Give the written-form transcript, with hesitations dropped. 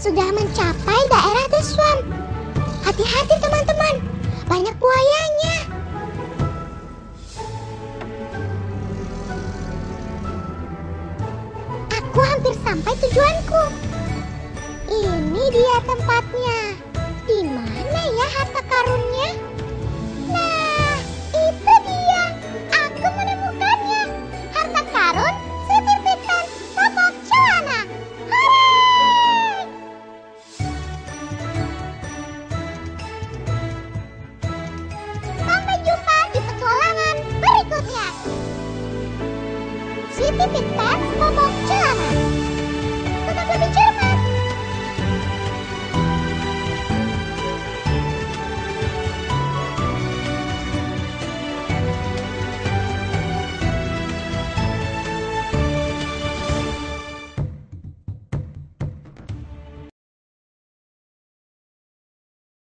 sudah mencapai daerah The Swamp. Hati-hati teman-teman, banyak buayanya. Aku hampir sampai tujuanku. Ini dia tempatnya. Di mana ya harta karunnya? Nah, itu dia. Aku menemukannya. Harta karun sertifikat popok celana. Hooray! Sampai jumpa di petualangan berikutnya. Sertifikat popok celana.